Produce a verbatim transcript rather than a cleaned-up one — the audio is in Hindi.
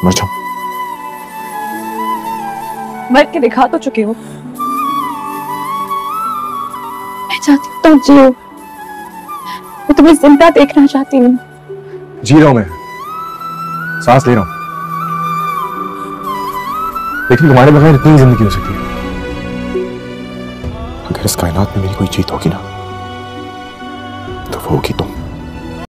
मर जाओ। मर के दिखा तो चुके हो। मैं चाहती हूँ तुम जियो। मैं तुम्हें जिंदा देखना चाहती हूँ। जी रहा हूं मैं, सांस ले रहा हूं, लेकिन तुम्हारे बगैर इतनी जिंदगी हो सकती है। अगर इस कायनात में मेरी कोई जीत होगी ना, तो वो होगी तुम।